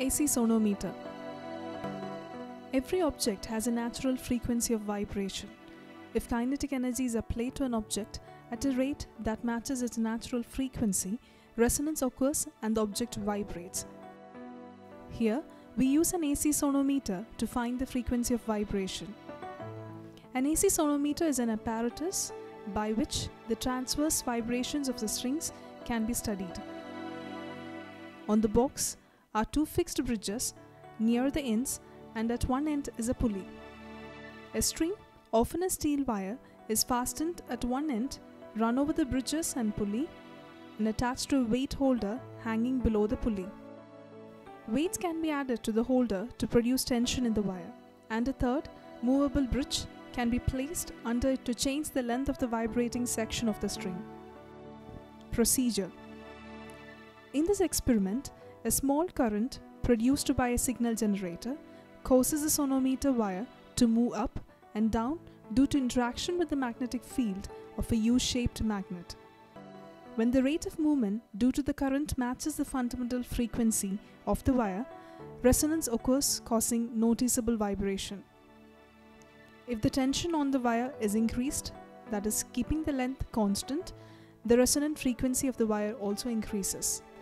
A.C Sonometer. Every object has a natural frequency of vibration. If kinetic energies are applied to an object at a rate that matches its natural frequency, resonance occurs and the object vibrates. Here, we use an A.C Sonometer to find the frequency of vibration. An A.C Sonometer is an apparatus by which the transverse vibrations of the strings can be studied. On the box are two fixed bridges near the ends, and at one end is a pulley. A string, often a steel wire, is fastened at one end, run over the bridges and pulley, and attached to a weight holder hanging below the pulley. Weights can be added to the holder to produce tension in the wire, and a third, movable bridge can be placed under it to change the length of the vibrating section of the string. Procedure. In this experiment, a small current produced by a signal generator causes the sonometer wire to move up and down due to interaction with the magnetic field of a U-shaped magnet. When the rate of movement due to the current matches the fundamental frequency of the wire, resonance occurs, causing noticeable vibration. If the tension on the wire is increased, that is, keeping the length constant, the resonant frequency of the wire also increases.